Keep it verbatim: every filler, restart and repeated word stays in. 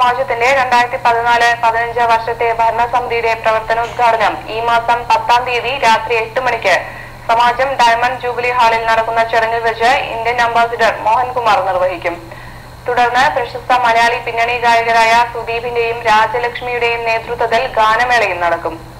സമാജത്തിന്റെ രണ്ടായിരത്തി പതിനാല് പതിനഞ്ച് വർഷത്തെ ഭരണസമിതിയുടെ പ്രവർത്തനോദ്ഘാടനം ഈ മാസം പത്താം തീയതി രാത്രി എട്ട് മണിക്ക് സമാജം ഡയമണ്ട് ജൂബിലി ഹാളിൽ നടക്കുന്ന ചടങ്ങിൽ വെച്ച് ഇന്ത്യൻ അംബാസിഡർ മോഹൻകുമാർ നിർവഹിക്കും. തുടർന്ന് പ്രശസ്ത മലയാളി പിന്നണി ഗായകരായ സുദീപിന്റെയും രാജലക്ഷ്മിയുടെയും നേതൃത്വത്തിൽ ഗാനമേളയും നടക്കും.